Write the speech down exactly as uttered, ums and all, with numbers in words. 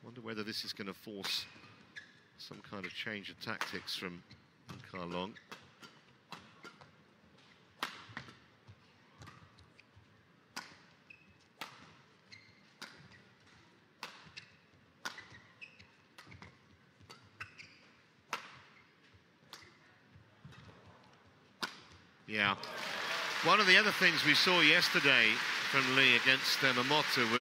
Wonder whether this is going to force some kind of change of tactics from Carlong. Yeah. One of the other things we saw yesterday from Li against uh, Momota